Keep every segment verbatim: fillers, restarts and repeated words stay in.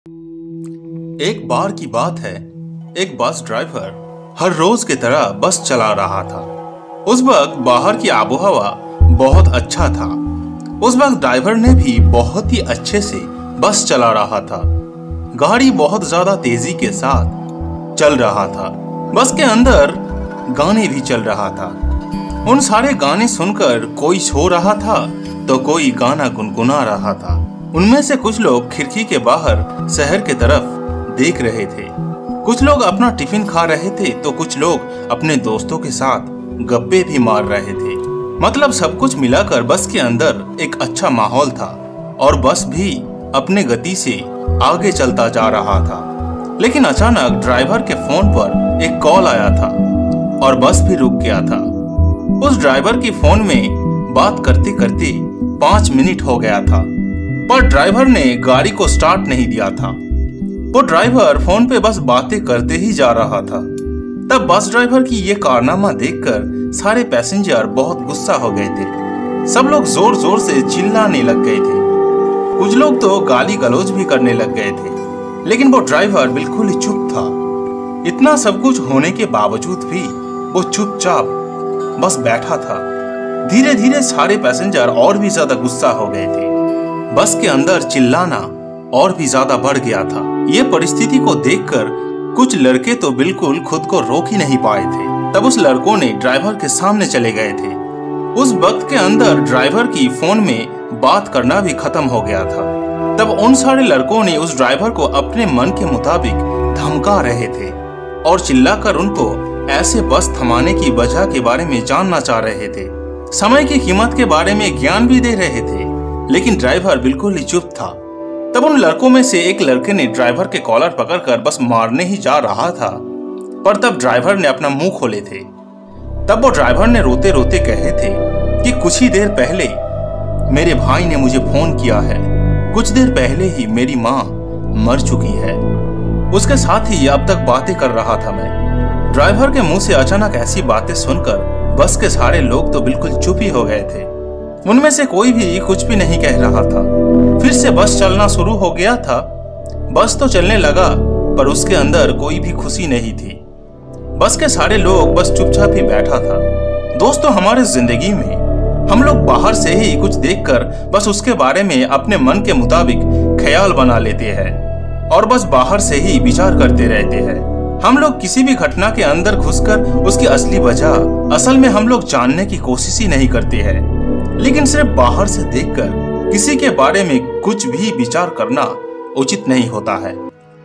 एक बार की बात है, एक बस ड्राइवर हर रोज की तरह बस चला रहा था। उस वक्त बाहर की आबोहवा बहुत अच्छा था। उस वक्त ड्राइवर ने भी बहुत ही अच्छे से बस चला रहा था। गाड़ी बहुत ज्यादा तेजी के साथ चल रहा था। बस के अंदर गाने भी चल रहा था। उन सारे गाने सुनकर कोई सो रहा था तो कोई गाना गुनगुना रहा था। उनमें से कुछ लोग खिड़की के बाहर शहर की तरफ देख रहे थे। कुछ लोग अपना टिफिन खा रहे थे तो कुछ लोग अपने दोस्तों के साथ गप्पे भी मार रहे थे। मतलब सब कुछ मिलाकर बस के अंदर एक अच्छा माहौल था और बस भी अपने गति से आगे चलता जा रहा था। लेकिन अचानक ड्राइवर के फोन पर एक कॉल आया था और बस भी रुक गया था। उस ड्राइवर की फोन में बात करते करते पांच मिनट हो गया था, पर ड्राइवर ने गाड़ी को स्टार्ट नहीं दिया था। वो ड्राइवर फोन पे बस बातें करते ही जा रहा था। तब बस ड्राइवर की ये कारनामा देखकर सारे पैसेंजर बहुत गुस्सा हो गए थे। सब लोग जोर जोर से चिल्लाने लग गए थे। कुछ लोग तो गाली गलौज भी करने लग गए थे। लेकिन वो ड्राइवर बिल्कुल ही चुप था। इतना सब कुछ होने के बावजूद भी वो चुपचाप बस बैठा था। धीरे धीरे सारे पैसेंजर और भी ज्यादा गुस्सा हो गए थे। बस के अंदर चिल्लाना और भी ज्यादा बढ़ गया था। ये परिस्थिति को देखकर कुछ लड़के तो बिल्कुल खुद को रोक ही नहीं पाए थे। तब उस लड़कों ने ड्राइवर के सामने चले गए थे। उस वक्त के अंदर ड्राइवर की फोन में बात करना भी खत्म हो गया था। तब उन सारे लड़कों ने उस ड्राइवर को अपने मन के मुताबिक धमका रहे थे और चिल्लाकर उनको ऐसे बस थमाने की वजह के बारे में जानना चाह रहे थे। समय की कीमत के बारे में ज्ञान भी दे रहे थे। लेकिन ड्राइवर बिल्कुल ही चुप था। तब उन लड़कों में से एक लड़के ने ड्राइवर के कॉलर पकड़कर बस मारने ही जा रहा था, पर तब ड्राइवर ने अपना मुंह खोले थे। तब वो ड्राइवर ने रोते रोते कहे थे कि कुछ ही देर पहले मेरे भाई ने मुझे फोन किया है। कुछ देर पहले ही मेरी माँ मर चुकी है। उसके साथ ही अब तक बातें कर रहा था मैं। ड्राइवर के मुंह से अचानक ऐसी बातें सुनकर बस के सारे लोग तो बिल्कुल चुप ही हो गए थे। उनमें से कोई भी कुछ भी नहीं कह रहा था। फिर से बस चलना शुरू हो गया था। बस तो चलने लगा, पर उसके अंदर कोई भी खुशी नहीं थी। बस के सारे लोग बस चुपचाप ही बैठा था। दोस्तों, हमारे जिंदगी में हम लोग बाहर से ही कुछ देखकर बस उसके बारे में अपने मन के मुताबिक ख्याल बना लेते हैं और बस बाहर से ही विचार करते रहते हैं। हम लोग किसी भी घटना के अंदर घुसकर उसकी असली वजह असल में हम लोग जानने की कोशिश ही नहीं करते हैं। लेकिन सिर्फ बाहर से देखकर किसी के बारे में कुछ भी विचार करना उचित नहीं होता है।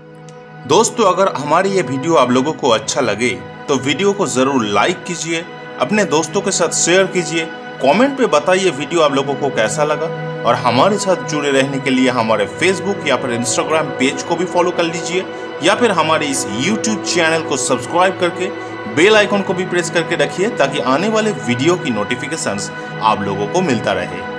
दोस्तों, अगर हमारी ये वीडियो आप लोगों को अच्छा लगे तो वीडियो को जरूर लाइक कीजिए, अपने दोस्तों के साथ शेयर कीजिए, कमेंट पे बताइए वीडियो आप लोगों को कैसा लगा। और हमारे साथ जुड़े रहने के लिए हमारे फेसबुक या फिर इंस्टाग्राम पेज को भी फॉलो कर लीजिए, या फिर हमारे इस यूट्यूब चैनल को सब्सक्राइब करके बेल आइकन को भी प्रेस करके रखिए ताकि आने वाले वीडियो की नोटिफिकेशंस आप लोगों को मिलता रहे।